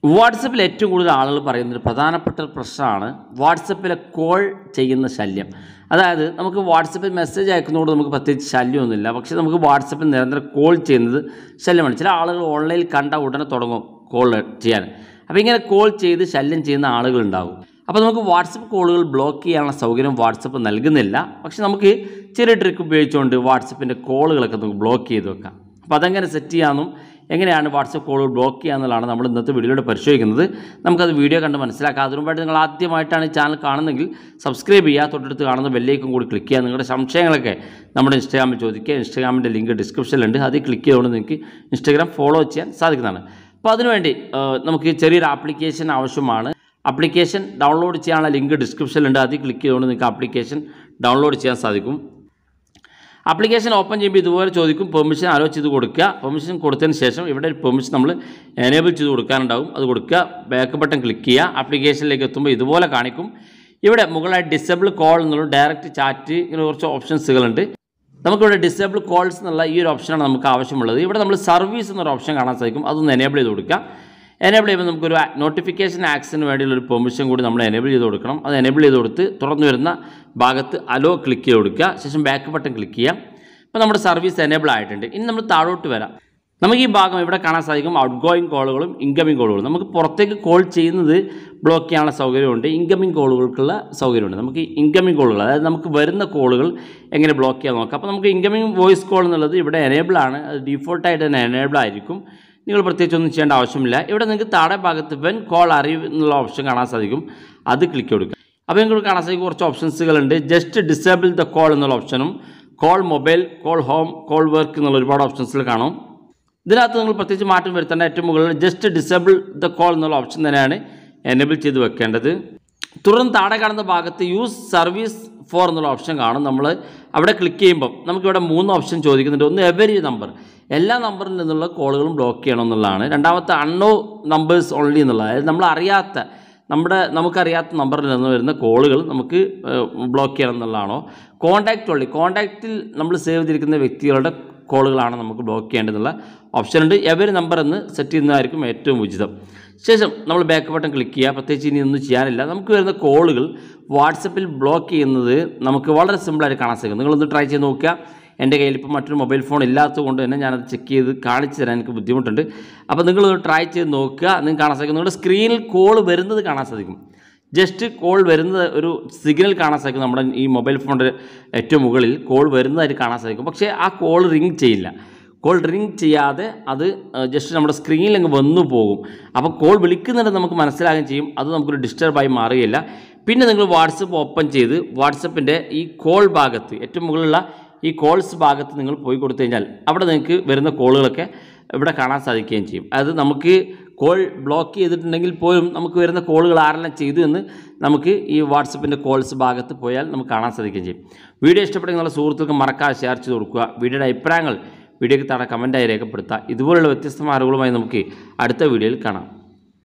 വാട്സപ്പിൽ ഏറ്റവും കൂടുതൽ ആളുകൾ പറയുന്നൊരു പ്രധാനപ്പെട്ട പ്രശ്നമാണ് വാട്സപ്പിലെ കോൾ ചെയ്യുന്ന ശല്യം. അതായത് നമുക്ക് വാട്സപ്പിൽ മെസ്സേജ് അയക്കുന്നതുകൊണ്ട് നമുക്ക് പ്രത്യേകിച്ച് ശല്യമൊന്നുമില്ല, പക്ഷേ നമുക്ക് വാട്സപ്പിൽ നിരന്തരം കോൾ ചെയ്യുന്നത് ശല്യമാണ്. ചില ആളുകൾ ഓൺലൈനിൽ കണ്ട ഉടനെ തുടങ്ങും കോൾ ചെയ്യാൻ. അപ്പോൾ ഇങ്ങനെ കോൾ ചെയ്ത് ശല്യം ചെയ്യുന്ന ആളുകളുണ്ടാകും. അപ്പോൾ നമുക്ക് വാട്സപ്പ് കോളുകൾ ബ്ലോക്ക് ചെയ്യാനുള്ള സൗകര്യം വാട്സപ്പ് നൽകുന്നില്ല. പക്ഷേ നമുക്ക് ചെറിയ ട്രിക്ക് ഉപയോഗിച്ചുകൊണ്ട് വാട്സപ്പിൻ്റെ കോളുകളൊക്കെ നമുക്ക് ബ്ലോക്ക് ചെയ്ത് വെക്കാം. അപ്പോൾ അതെങ്ങനെ സെറ്റ് ചെയ്യാമെന്നും എങ്ങനെയാണ് വാട്സപ്പ് കോളുകൾ ബ്ലോക്ക് ചെയ്യുക എന്നുള്ളതാണ് നമ്മൾ ഇന്നത്തെ വീഡിയോയിലൂടെ പരിശോധിക്കുന്നത്. നമുക്കത് വീഡിയോ കണ്ട് മനസ്സിലാക്കാം. അതിനുമുമ്പായിട്ട് നിങ്ങൾ ആദ്യമായിട്ടാണ് ഈ ചാനൽ കാണുന്നതെങ്കിൽ സബ്സ്ക്രൈബ് ചെയ്യുക, തൊട്ടടുത്ത് കാണുന്ന ബെല്ലേക്കും കൂടി ക്ലിക്ക് ചെയ്യുക. നിങ്ങളുടെ സംശയങ്ങളൊക്കെ നമ്മുടെ ഇൻസ്റ്റാഗ്രാമിൽ ചോദിക്കുക. ഇൻസ്റ്റാഗ്രാമിൻ്റെ ലിങ്ക് ഡിസ്ക്രിപ്ഷനിലുണ്ട്, അതിൽ ക്ലിക്ക് ചെയ്തുകൊണ്ട് നിങ്ങൾക്ക് ഇൻസ്റ്റാഗ്രാം ഫോളോ ചെയ്യാൻ സാധിക്കുന്നതാണ്. അപ്പോൾ അതിനുവേണ്ടി നമുക്ക് ചെറിയൊരു ആപ്ലിക്കേഷൻ ആവശ്യമാണ്. ആപ്ലിക്കേഷൻ ഡൗൺലോഡ് ചെയ്യാനുള്ള ലിങ്ക് ഡിസ്ക്രിപ്ഷനിലുണ്ട്, അതിൽ ക്ലിക്ക് ചെയ്തുകൊണ്ട് നിങ്ങൾക്ക് ആപ്ലിക്കേഷൻ ഡൗൺലോഡ് ചെയ്യാൻ സാധിക്കും. ആപ്ലിക്കേഷൻ ഓപ്പൺ ചെയ്യുമ്പോൾ ഇതുപോലെ ചോദിക്കും, പെർമിഷൻ അലോ ചെയ്ത് കൊടുക്കുക. പെർമിഷൻ കൊടുത്തതിന് ശേഷം ഇവിടെ ഒരു പെർമിഷൻ നമ്മൾ എനേബിൾ ചെയ്ത് കൊടുക്കാനുണ്ടാവും, അത് കൊടുക്കുക. ബാക്ക് ബട്ടൺ ക്ലിക്ക് ചെയ്യുക. ആപ്ലിക്കേഷനിലേക്ക് എത്തുമ്പോൾ ഇതുപോലെ കാണിക്കും. ഇവിടെ മുകളിലായി ഡിസേബിൾ കോൾ എന്നുള്ള ഡയറക്റ്റ് ചാറ്റ് ഇങ്ങനെ കുറച്ച് ഓപ്ഷൻസുകളുണ്ട്. നമുക്കിവിടെ ഡിസേബിൾ കോൾസ് എന്നുള്ള ഈ ഒരു ഓപ്ഷനാണ് നമുക്ക് ആവശ്യമുള്ളത്. ഇവിടെ നമ്മൾ സർവീസ് എന്നൊരു ഓപ്ഷൻ കാണാൻ സാധിക്കും, അതൊന്ന് എനേബിൾ ചെയ്ത് കൊടുക്കുക. എനേബിൾ ചെയ്യുമ്പോൾ നമുക്കൊരു നോട്ടിഫിക്കേഷൻ ആക്സിന് വേണ്ടിയുള്ളൊരു പെർമിഷൻ കൂടി നമ്മൾ എനേബിൾ ചെയ്ത് കൊടുക്കണം. അത് എനേബിൾ ചെയ്ത് കൊടുത്ത് തുറന്നു വരുന്ന ഭാഗത്ത് അലോ ക്ലിക്ക് ചെയ്ത് കൊടുക്കുക. ശേഷം ബാക്ക് ബട്ടൺ ക്ലിക്ക് ചെയ്യാം. അപ്പോൾ നമ്മുടെ സർവീസ് എനേബിൾ ആയിട്ടുണ്ട്. ഇനി നമ്മൾ താഴോട്ട് വരാം. നമുക്ക് ഈ ഭാഗം ഇവിടെ കാണാൻ സാധിക്കും ഔട്ട് ഗോയിങ് കോളുകളും ഇൻകമിങ് കോളുകളും. നമുക്ക് പുറത്തേക്ക് കോൾ ചെയ്യുന്നത് ബ്ലോക്ക് ചെയ്യാനുള്ള സൗകര്യമുണ്ട്, ഇൻകമിങ് കോളുകൾക്കുള്ള സൗകര്യമുണ്ട്. നമുക്ക് ഇൻകമിങ് കോളുകൾ, അതായത് നമുക്ക് വരുന്ന കോളുകൾ എങ്ങനെ ബ്ലോക്ക് ചെയ്യാൻ നോക്കാം. അപ്പോൾ നമുക്ക് ഇൻകമിങ് വോയിസ് കോൾ എന്നുള്ളത് ഇവിടെ എനേബിൾ ആണ്, അത് ഡീഫോൾട്ടായിട്ട് തന്നെ എനേബിൾ ആയിരിക്കും. നിങ്ങൾ പ്രത്യേകിച്ച് ഒന്നും ചെയ്യേണ്ട ആവശ്യമില്ല. ഇവിടെ നിങ്ങൾക്ക് താഴെ ഭാഗത്ത് വെൻ കോൾ അറിവ് എന്നുള്ള ഓപ്ഷൻ കാണാൻ സാധിക്കും, അത് ക്ലിക്ക് കൊടുക്കുക. അപ്പോൾ നിങ്ങൾക്ക് കാണാൻ സാധിക്കും കുറച്ച് ഓപ്ഷൻസുകളുണ്ട്. ജസ്റ്റ് ഡിസേബിൾ ദ കോൾ എന്നുള്ള ഓപ്ഷനും call mobile, call home, call work എന്നുള്ള ഒരുപാട് ഓപ്ഷൻസിൽ കാണും. ഇതിനകത്ത് നിങ്ങൾ പ്രത്യേകിച്ച് മാറ്റം വരുത്തേണ്ട ഏറ്റവും മുകളിൽ ജസ്റ്റ് ഡിസേബിൾ ദ കോൾ എന്നുള്ള ഓപ്ഷൻ തന്നെയാണ് എനേബിൾ ചെയ്ത് വെക്കേണ്ടത്. തുടർന്ന് താഴെ കാണുന്ന ഭാഗത്ത് യൂസ് സർവീസ് ഫോർ എന്നുള്ള ഓപ്ഷൻ കാണും. നമ്മൾ അവിടെ ക്ലിക്ക് ചെയ്യുമ്പം നമുക്കിവിടെ 3 ഓപ്ഷൻ ചോദിക്കുന്നുണ്ട്. ഒന്ന് എവരി നമ്പർ, എല്ലാ നമ്പറിൽ നിന്നുള്ള കോളുകളും ബ്ലോക്ക് ചെയ്യണം എന്നുള്ളതാണ്. രണ്ടാമത്തെ അൺനോ നമ്പേഴ്സ് ഓൺലി എന്നുള്ളത്, അതായത് നമുക്കറിയാത്ത നമ്പറിൽ നിന്ന് വരുന്ന കോളുകൾ നമുക്ക് ബ്ലോക്ക് ചെയ്യണം എന്നുള്ളതാണോ. കോൺടാക്റ്റ് ഓൺലി, കോൺടാക്റ്റിൽ നമ്മൾ സേവ് ചെയ്തിരിക്കുന്ന വ്യക്തികളുടെ കോളുകളാണ് നമുക്ക് ബ്ലോക്ക് ചെയ്യേണ്ടതെന്നുള്ള ഓപ്ഷനുണ്ട്. എവരി നമ്പർ എന്ന് സെറ്റ് ചെയ്യുന്നതായിരിക്കും ഏറ്റവും ഉചിതം. ശേഷം നമ്മൾ ബാക്ക് ബട്ടൺ ക്ലിക്ക് ചെയ്യുക. പ്രത്യേകിച്ച് ഇനി ഒന്നും ചെയ്യാനില്ല. നമുക്ക് വരുന്ന കോളുകൾ വാട്സപ്പിൽ ബ്ലോക്ക് ചെയ്യുന്നത് നമുക്ക് വളരെ സിമ്പിളായിട്ട് കാണാൻ സാധിക്കും. നിങ്ങളൊന്ന് ട്രൈ ചെയ്ത് നോക്കുക. എൻ്റെ കയ്യിൽ ഇപ്പോൾ മറ്റൊരു മൊബൈൽ ഫോൺ ഇല്ലാത്തത് കൊണ്ട് തന്നെ ഞാനത് ചെക്ക് ചെയ്ത് കാണിച്ചു തരാൻ എനിക്ക് ബുദ്ധിമുട്ടുണ്ട്. അപ്പോൾ നിങ്ങളൊന്ന് ട്രൈ ചെയ്ത് നോക്കുക. നിങ്ങൾക്ക് കാണാൻ സാധിക്കും, നിങ്ങളുടെ സ്ക്രീനിൽ കോൾ വരുന്നത് കാണാൻ സാധിക്കും. ജസ്റ്റ് കോൾ വരുന്നത് ഒരു സിഗ്നൽ കാണാൻ സാധിക്കും. നമ്മുടെ ഈ മൊബൈൽ ഫോണിൻ്റെ ഏറ്റവും മുകളിൽ കോൾ വരുന്നതായിട്ട് കാണാൻ സാധിക്കും. പക്ഷേ ആ കോൾ റിങ് ചെയ്യില്ല. കോൾ റിങ് ചെയ്യാതെ അത് ജസ്റ്റ് നമ്മുടെ സ്ക്രീനിൽ അങ്ങ് വന്നു പോകും. അപ്പോൾ കോൾ വിളിക്കുന്നുണ്ടെന്ന് നമുക്ക് മനസ്സിലാകുകയും ചെയ്യും. അത് നമുക്കൊരു ഡിസ്റ്റർബായി മാറുകയില്ല. പിന്നെ നിങ്ങൾ വാട്സപ്പ് ഓപ്പൺ ചെയ്ത് വാട്സപ്പിൻ്റെ ഈ കോൾ ഭാഗത്ത് ഏറ്റവും മുകളിലുള്ള ഈ കോൾസ് ഭാഗത്ത് നിങ്ങൾ പോയി കൊടുത്തു കഴിഞ്ഞാൽ അവിടെ നിങ്ങൾക്ക് വരുന്ന കോളുകളൊക്കെ ഇവിടെ കാണാൻ സാധിക്കുകയും ചെയ്യും. അത് നമുക്ക് കോൾ ബ്ലോക്ക് ചെയ്തിട്ടുണ്ടെങ്കിൽ പോലും നമുക്ക് വരുന്ന കോളുകൾ ആരെല്ലാം ചെയ്തു എന്ന് നമുക്ക് ഈ വാട്സപ്പിൻ്റെ കോൾസ് ഭാഗത്ത് പോയാൽ നമുക്ക് കാണാൻ സാധിക്കുകയും ചെയ്യും. വീഡിയോ ഇഷ്ടപ്പെട്ടെങ്കിൽ നിങ്ങളുടെ സുഹൃത്തുക്കൾക്ക് മറക്കാതെ ഷെയർ ചെയ്ത് കൊടുക്കുക. വീഡിയോയുടെ അഭിപ്രായങ്ങൾ വീഡിയോയ്ക്ക് താഴെ കമൻറ്റായി രേഖപ്പെടുത്തുക. ഇതുപോലുള്ള വ്യത്യസ്തമായ അറിവുകളുമായി നമുക്ക് അടുത്ത വീഡിയോയിൽ കാണാം.